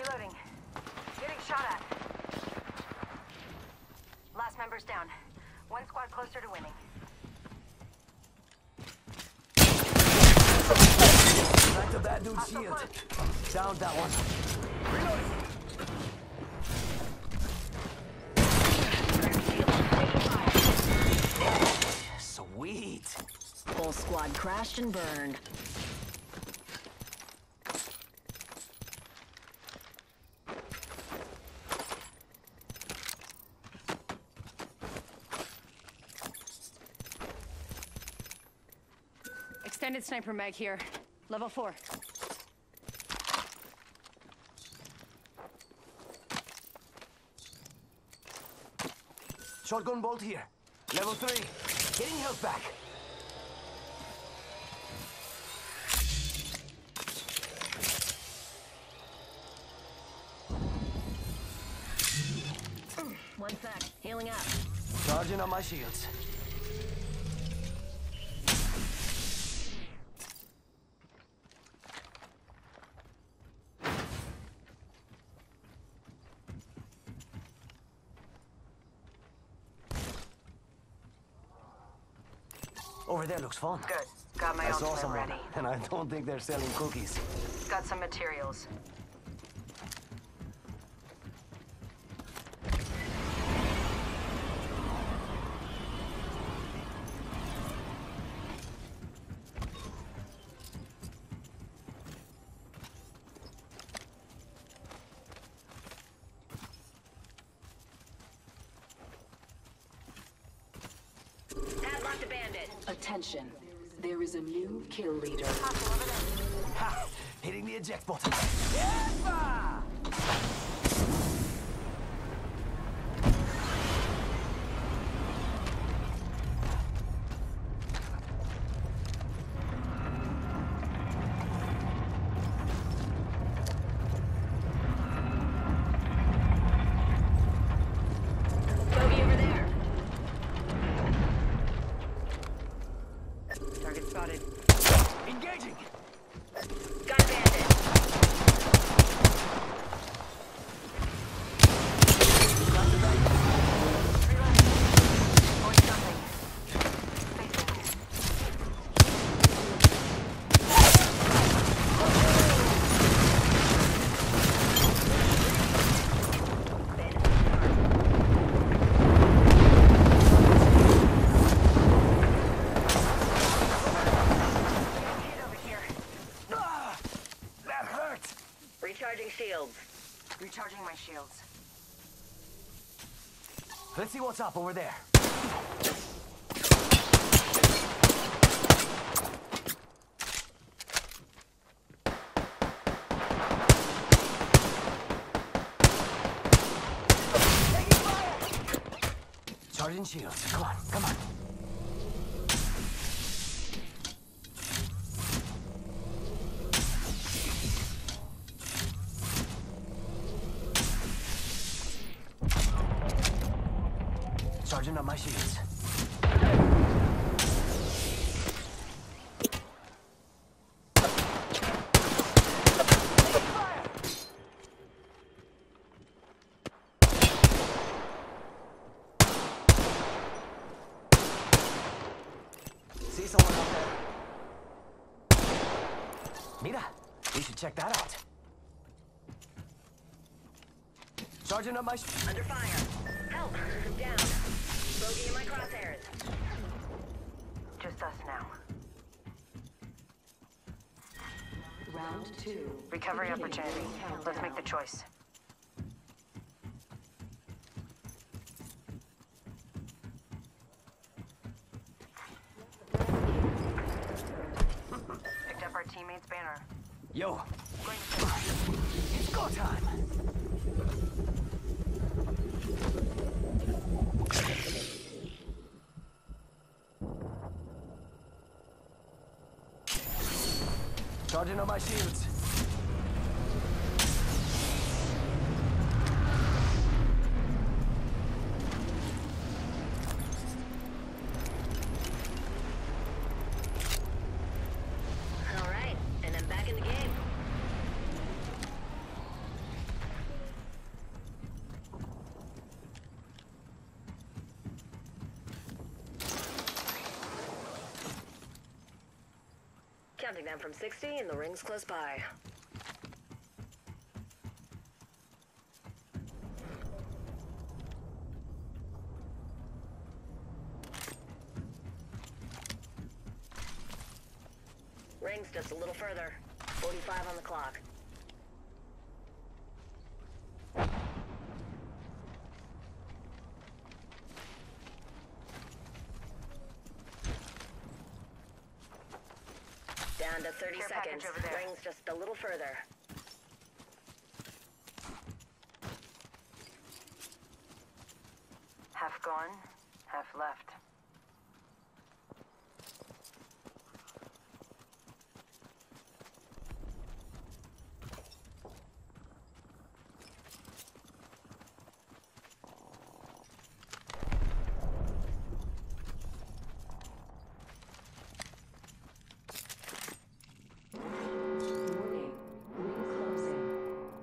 Reloading. Getting shot at. Last member's down. One squad closer to winning. Back to that dude's shield. Down that one. Reloading. Sweet. Whole squad crashed and burned. Extended sniper mag here. Level 4. Shotgun bolt here. Level 3. Getting health back. One sec. Healing up. Charging on my shields. Over there looks fun. Good. Got my I saw ultimate someone, ready. and I don't think they're selling cookies. Got some materials. Padlocked a bandit. Attention. There is a new kill leader. Ha! Hitting the eject button. Yepa! Bogey over there. Target spotted. Engaging! Got a bandit. Going something. Facing. Hit over here. Ah! That hurt! Recharging shields. Recharging my shields. Let's see what's up over there. Taking fire! Charging shields. Come on, come on. Charging on my shields. See someone out there? Mira, we should check that out. Charging up my Under fire. Help. I'm down. Bogey in my crosshairs. Just us now. Round 2. Recovery opportunity. Let's make the choice. Picked up our teammate's banner. Yo, Going to it's go time. Charging on my shields. All right, and I'm back in the game. Counting them from 60 and the ring's close by. Ring's just a little further. 45 on the clock. Down to 30 Care seconds. package over there. Ring's just a little further. Half gone, half left. Warning. Ring closing.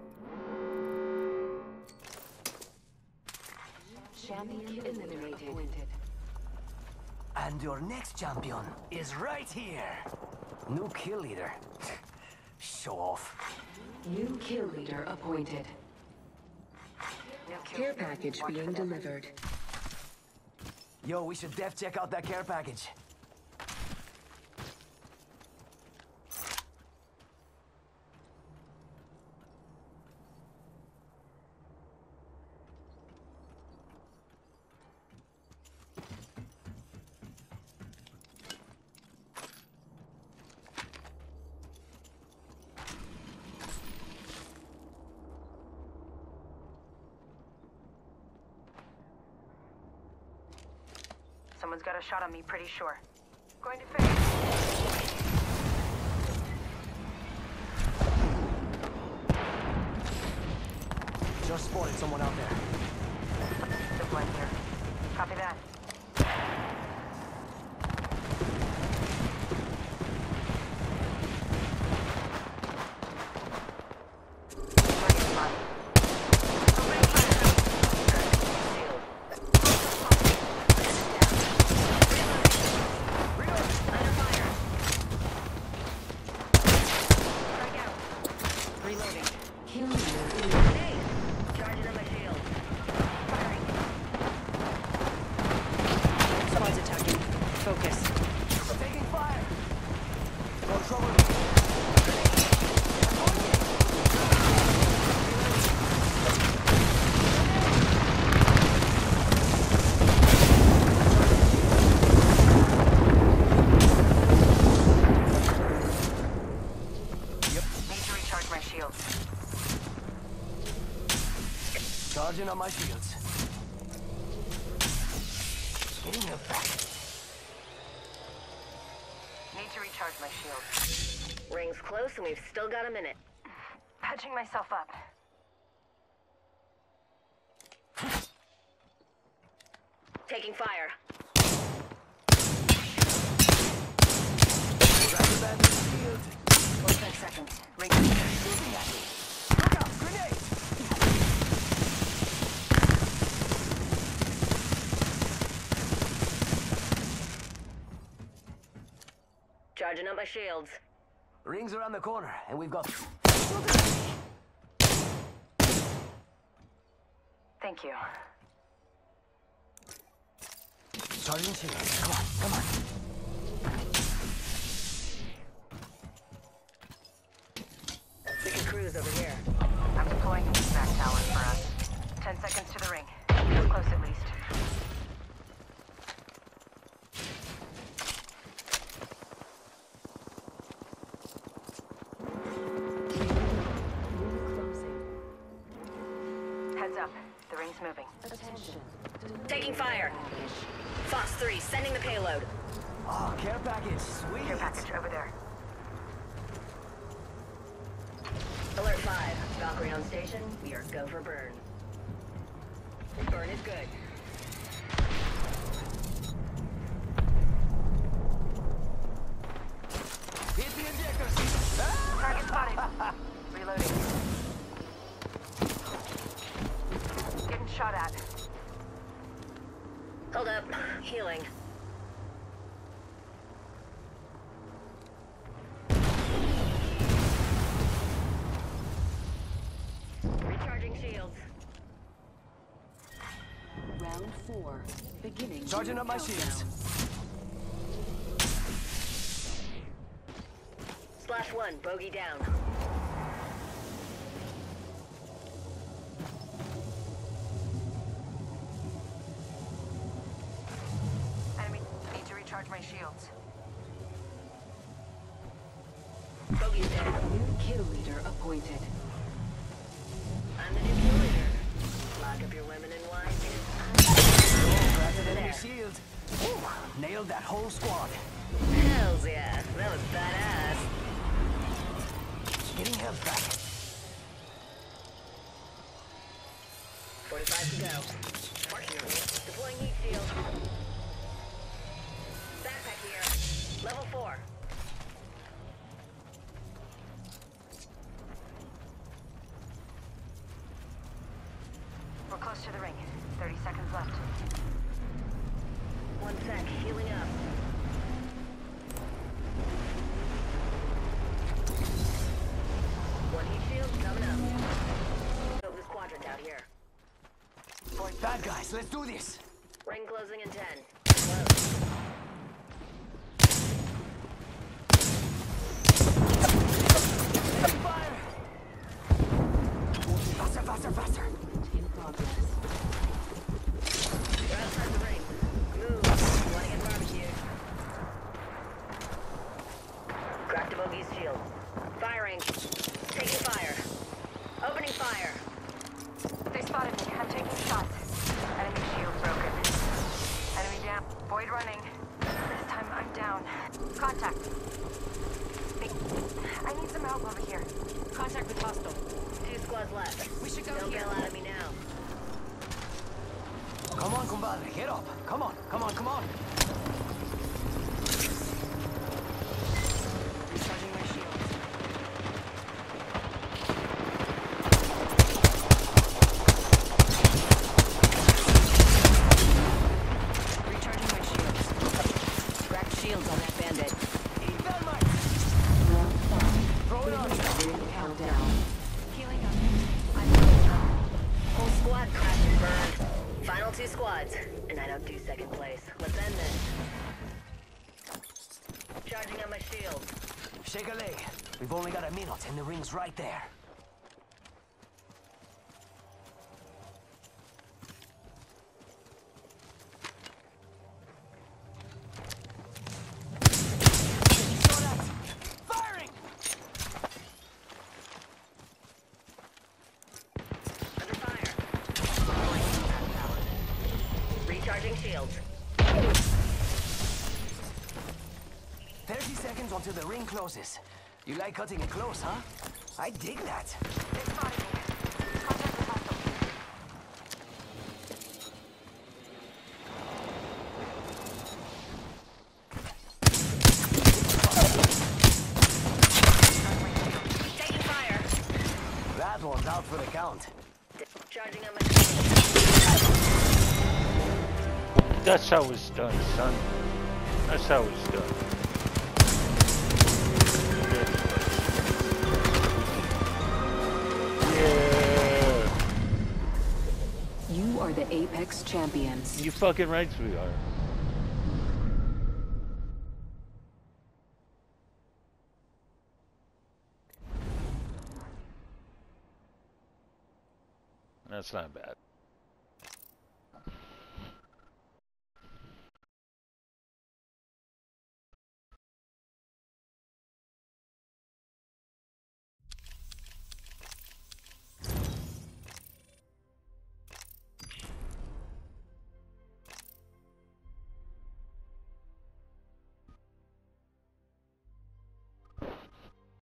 Champion eliminated. And your next champion is right here. New kill leader. Show off. New kill leader appointed. New kill Care leader. package Watch being for them. delivered. Yo, we should def check out that care package. Someone's got a shot on me, pretty sure. Going to fix. Just spotted someone out there. Zip line here. Copy that. Target spot. Opening fire. Under fire. Strike out. Reloading. Kill leader eliminated. Hey! Charging on my shield. Firing. Squad's attacking. Focus. Taking fire. No trouble. Need to recharge my shields. Charging on my shields. Getting it back. Need to recharge my shields. Ring's close and we've still got a minute. Patching myself up. Taking fire. Grab the shield. 45 seconds. Ring. Shooting at me. Look out, grenade. Charging up my shields. Rings around the corner, and we've got... Thank you. Charging shields. Come on, come on. We can cruise over here. I'm deploying an evac tower for us. 10 seconds to the ring. Feel close at least. Heads up. The ring's moving. Taking fire. Fox 3, sending the payload. Oh, care package. Sweet. Care package over there. Alert 5, Valkyrie on station. We are go for burn. Burn is good. Hit the injectors. Ah! Target spotted. Reloading. Getting shot at. Hold up. Healing. Recharging shields. Round 4. Beginning. Charging up my shields. Slash 1, bogey down. Enemy. Need to recharge my shields. Bogey's dead. New kill leader appointed. I'm the new kill leader. Lock up your women and wine. Grab an enemy shield. Ooh, nailed that whole squad. Hells yeah, that was badass. Getting health back. 45 to go. Fortunately, deploying heat shield. Backpack here. Level 4. We're close to the ring. 30 seconds left. 1 sec, healing up. One heat shield coming up. Build this quadrant out here. Bad guys, let's do this. Ring closing in 10. Close. Fire! Faster, faster, faster. In progress. We're outside the ring. Move. Want to get barbecued. Cracked a bogey's shield. Firing. Taking fire. Opening fire. They spotted me. I'm taking shots. Enemy shield broken. Enemy down. Void running. This time I'm down. Contact. I need some help over here. Contact with hostile. 2 squads left. We should go Don't here. bail out of me now. Come on, compadre, get up. Come on, come on, come on. Recharging my shields. Recharging my shields. Cracked shields on that bandit. Eat thermite. Round 5. Throw it on. Ring countdown. Healing up. Whole squad crashed and burned. Final 2 squads, and I don't do second place. Let's end this. Charging on my shield. Shake a leg. We've only got a minute and the ring's right there. You saw that? Firing! Under fire. Recharging shields. 30 seconds until the ring closes. You like cutting it close, huh? I dig that. They spotted me. Contact with hostile. Taking fire. That one's out for the count. Charging on my shield. That's how it's done, son. That's how it's done. Yeah. You are the Apex champions. You fucking right we are. That's not bad.